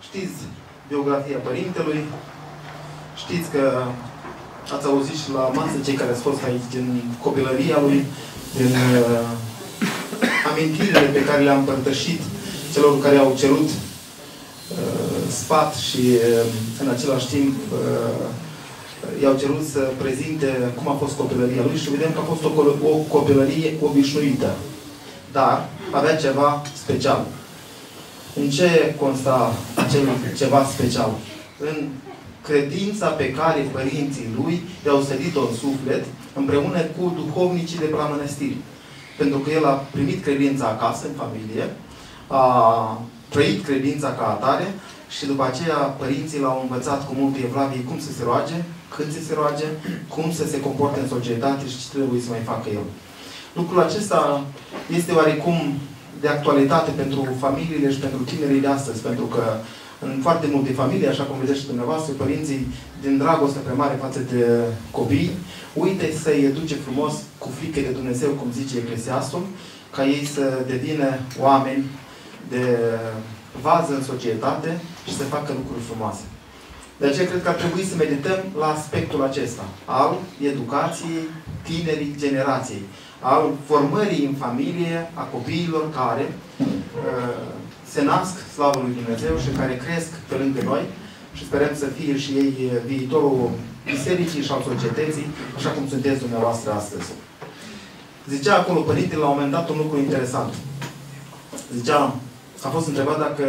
Știți biografia părintelui, știți că ați auzit și la masă cei care ați fost aici din copilăria lui, din amintirile pe care le-am împărtășit celor care au cerut sfat și în același timp i-au cerut să prezinte cum a fost copilăria lui și vedem că a fost o copilărie obișnuită. Dar avea ceva special. În ce consta acel ceva special? În credința pe care părinții lui i-au sădit-o în suflet împreună cu duhovnicii de pe la mănăstiri. Pentru că el a primit credința acasă, în familie, a trăit credința ca atare și după aceea părinții l-au învățat cu multe evlavie cum să se roage, când să se roage, cum să se comporte în societate și ce trebuie să mai facă el. Lucrul acesta este oarecum de actualitate pentru familiile și pentru tinerii de astăzi, pentru că în foarte multe familii, așa cum vedeți și dumneavoastră, părinții, din dragoste prea mare față de copii, uite să-i educe frumos cu frică de Dumnezeu, cum zice Eclesiastul, ca ei să devină oameni de vază în societate și să facă lucruri frumoase. De aceea cred că ar trebui să medităm la aspectul acesta, al educației tinerii generației, al formării în familie a copiilor care se nasc, slavă lui Dumnezeu, și care cresc pe lângă noi și sperăm să fie și ei viitorul bisericii și al societății, așa cum sunteți dumneavoastră astăzi. Zicea acolo părintele la un moment dat un lucru interesant. Zicea, a fost întrebat dacă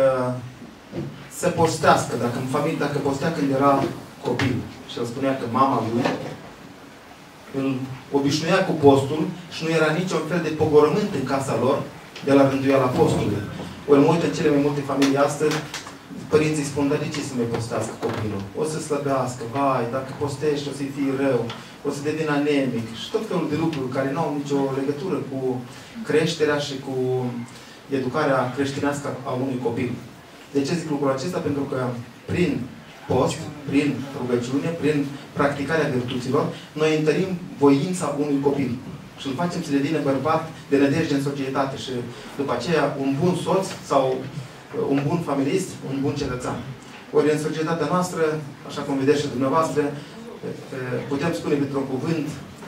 să postească, dacă în familie, dacă postea când era copil. Și el spunea că mama lui îl obișnuia cu postul și nu era niciun fel de pogorământ în casa lor de la rânduiala postului. Ori mă uit în cele mai multe familii astăzi, părinții spun, dar de ce să mai postească copilul? O să slăbească, vai, dacă postești o să-i fie rău, o să devină anemic și tot felul de lucruri care nu au nicio legătură cu creșterea și cu educarea creștinească a unui copil. De ce zic lucrul acesta? Pentru că prin post, prin rugăciune, prin practicarea virtuților, noi întărim voința unui copil. Și îl facem să devină bărbat de nădejde în societate și după aceea un bun soț sau un bun familist, un bun cetățean. Ori în societatea noastră, așa cum vedeți și dumneavoastră, putem spune într-un cuvânt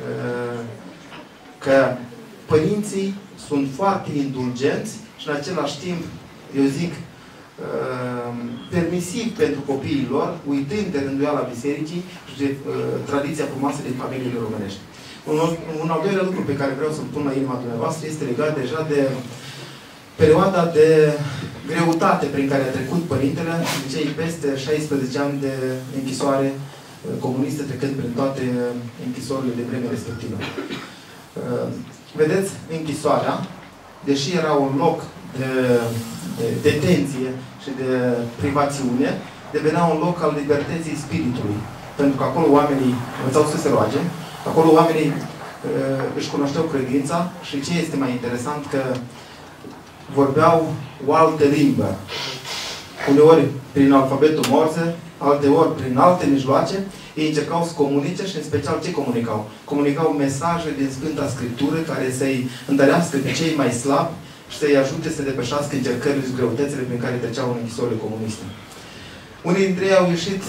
că părinții sunt foarte indulgenți și în același timp, eu zic, permisiv pentru copiii lor, uitând de rânduiala bisericii și de tradiția frumoasă din familiile românești. Un al doilea lucru pe care vreau să-l pun la inima dumneavoastră este legat deja de perioada de greutate prin care a trecut părintele, de cei peste 16 ani de închisoare comunistă, trecând prin toate închisorile de vreme respectivă. Vedeți, închisoarea, deși era un loc de detenție și de privațiune, devenea un loc al libertății spiritului. Pentru că acolo oamenii învățau să se roage, acolo oamenii își cunoșteau credința și ce este mai interesant, că vorbeau o altă limbă. Uneori prin alfabetul Morse, alteori prin alte mijloace, ei încercau să comunice și în special ce comunicau? Comunicau mesaje din Sfânta Scriptură care să-i întărească pe cei mai slabi și să-i ajute să depășească încercările și greutățile prin care treceau în închisorile comuniste. Unii dintre ei au ieșit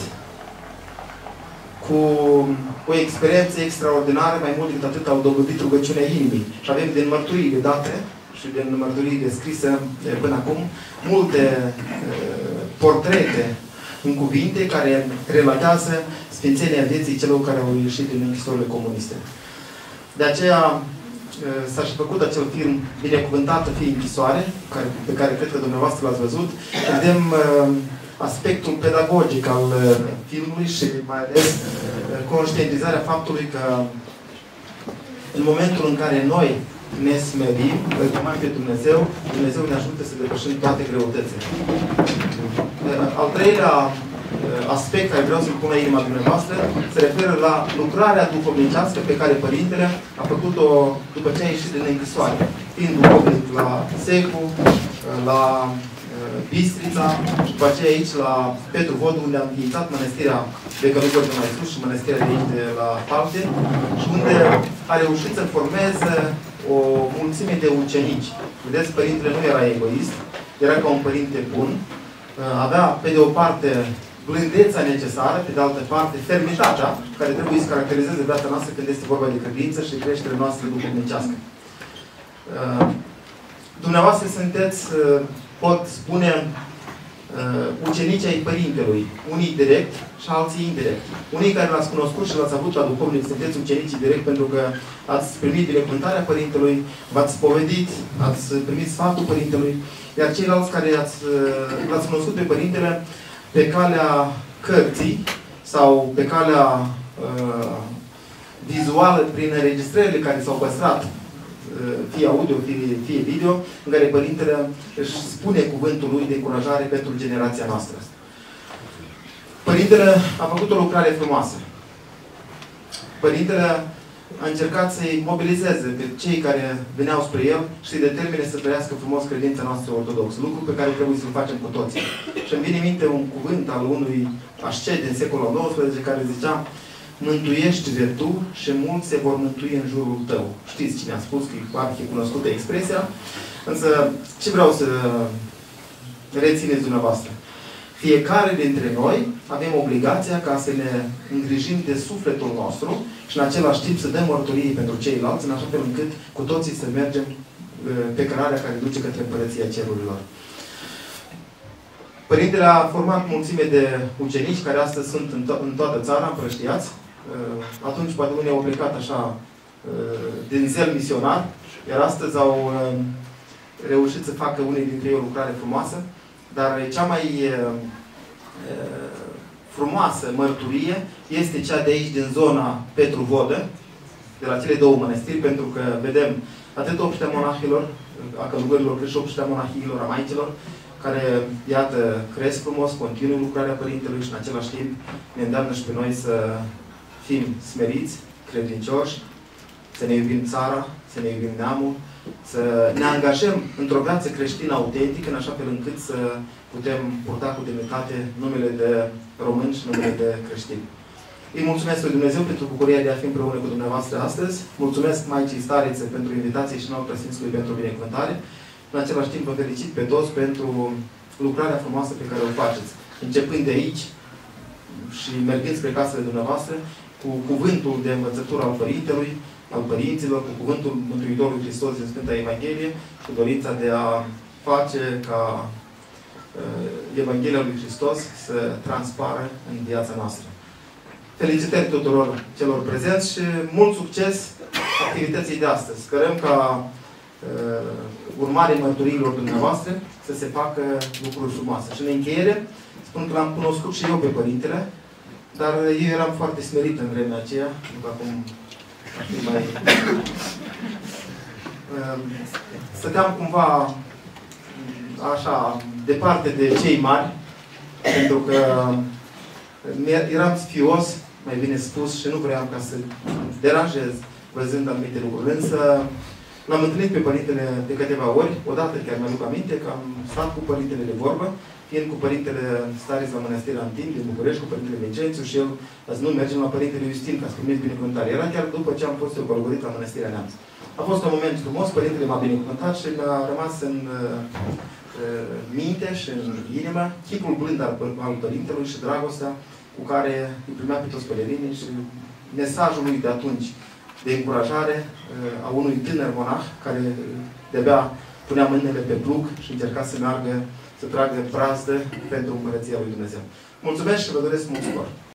cu o experiență extraordinară, mai mult decât atât au dobândit rugăciunea inimii. Și avem din mărturiile date și din mărturiile scrise până acum multe portrete în cuvinte care relatează sfințenia vieții celor care au ieșit din închisorile comuniste. De aceea s-a și făcut acel film Binecuvântată fie închisoare, pe care cred că dumneavoastră l-ați văzut. Vedem aspectul pedagogic al filmului și mai ales conștientizarea faptului că în momentul în care noi ne smerim, îl chemăm pe Dumnezeu, Dumnezeu ne ajută să depășim toate greutățile. Al treilea aspect care vreau să-l pun la inima dumneavoastră se referă la lucrarea duhovnicească pe care Părintele a făcut-o după ce a ieșit din închisoare. Fiind duhovnic la Secu, la Bistrița și după aceea aici la Petru Vodu, unde am înființat mănăstirea de Călugări de mai sus și mănăstirea de aici de la Palte și unde a reușit să formeze o mulțime de ucenici. Vedeți, Părintele nu era egoist, era ca un părinte bun, avea, pe de o parte, blândețea necesară, pe de altă parte, fermitatea, care trebuie să caracterizeze viața noastră când este vorba de credință și creșterea noastră duhovnicească. Dumneavoastră sunteți, pot spune, ucenici ai Părintelui, unii direct și alții indirect. Unii care l-ați cunoscut și l-ați avut la duhovnic, sunteți ucenici direct pentru că ați primit binecuvântarea Părintelui, v-ați spovedit, ați primit sfatul Părintelui, iar ceilalți care l-ați cunoscut pe Părintele pe calea cărții sau pe calea vizuală prin înregistrările care s-au păstrat, fie audio, fie video, în care Părintele își spune cuvântul lui de încurajare pentru generația noastră. Părintele a făcut o lucrare frumoasă. Părintele a încercat să-i mobilizeze pe cei care veneau spre el și să-i determine să trăiască frumos credința noastră ortodoxă. Lucru pe care trebuie să-l facem cu toții. Și îmi vine în minte un cuvânt al unui ascet din secolul XIX care zicea: mântuiește-te tu și mulți se vor mântui în jurul tău. Știți cine a spus, că e foarte cunoscută expresia. Însă, ce vreau să rețineți dumneavoastră? Fiecare dintre noi avem obligația ca să ne îngrijim de sufletul nostru și în același timp să dăm mărturie pentru ceilalți, în așa fel încât cu toții să mergem pe cărarea care duce către Împărăția Cerurilor. Părintele a format mulțime de ucenici care astăzi sunt în toată țara, împrăștiați. Atunci poate unii au plecat așa din zel misionar, iar astăzi au reușit să facă unii dintre ei o lucrare frumoasă. Dar cea mai frumoasă mărturie este cea de aici, din zona Petru Vodă, de la cele două mănăstiri, pentru că vedem atât obștea monahilor, a călugărilor, cât și obștea monahilor, a maicilor, care, iată, cresc frumos, continuă lucrarea Părintelui și în același timp ne îndeamnă și pe noi să fim smeriți, credincioși, să ne iubim țara, să ne iubim neamul, să ne angajăm într-o viață creștină autentică, în așa fel încât să putem purta cu demnitate numele de români și numele de creștini. Îi mulțumesc lui Dumnezeu pentru bucuria de a fi împreună cu dumneavoastră astăzi. Mulțumesc Maicii Starițe pentru invitație și înalt preasfințului pentru binecuvântare. În același timp vă felicit pe toți pentru lucrarea frumoasă pe care o faceți. Începând de aici și mergând spre casele dumneavoastră, cu cuvântul de învățătură al Părintelui, al părinților, cu cuvântul Mântuitorului Hristos din Sfânta Evanghelie, cu dorința de a face ca Evanghelia lui Hristos să transpară în viața noastră. Felicitări tuturor celor prezenți și mult succes activității de astăzi. Sperăm ca urmare mărturiilor dumneavoastră să se facă lucruri frumoase. Și în încheiere, spun că l-am cunoscut și eu pe Părintele, dar eu eram foarte smerit în vremea aceea, după cum mai... Stăteam cumva așa, departe de cei mari, pentru că eram sfios, mai bine spus, și nu vreau ca să deranjez văzând anumite lucruri. Însă l-am întâlnit pe Părintele de câteva ori, odată chiar mi-aduc aminte că am stat cu Părintele de vorbă, fiind cu Părintele Stariț la Mănăstirea Antin din București, cu Părintele Vincențiu și el a zis: nu, mergem la Părintele Iustin ca să primiți binecuvântare. Era chiar după ce am fost eu călugărit la Mănăstirea Neamț. A fost un moment frumos, Părintele m-a binecuvântat și mi-a rămas în minte și în inimă chipul blând al Părintelui și dragostea cu care îi primea pe toți pelerinii și mesajul lui de atunci de încurajare a unui tânăr monah care de-abia punea mâinile pe plug și încerca să meargă, să tragă brazdă pentru Împărăția lui Dumnezeu. Mulțumesc și vă doresc mult spor!